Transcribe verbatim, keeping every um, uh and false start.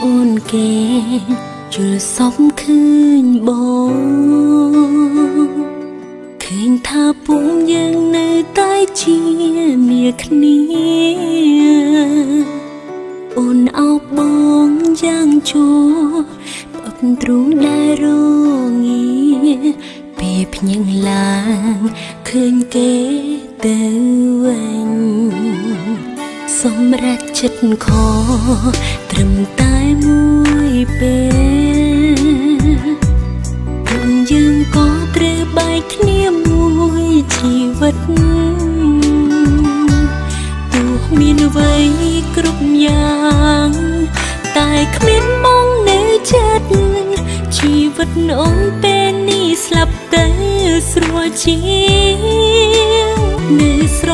អូនគេជឿសុំឃើញបងឃើញថាពុំយើងនៅតែជាមាគ្នាអូនអោបបងយ៉ាងជួបបទ្រូងដែលរងាពេលភ្ញៀងឡើងឃើញគេទៅវិញសម្រាប់ចិត្តខត្រឹមតែមួយពេលព្រមយើងក៏ត្រូវបែកគ្នាមួយជីវិតទោះមានអ្វីគ្រប់យ៉ាងតែគ្មានបងនៅចិត្តជីវិតអូនពេលនេះស្លាប់ទៅស្រួលជាងនៅ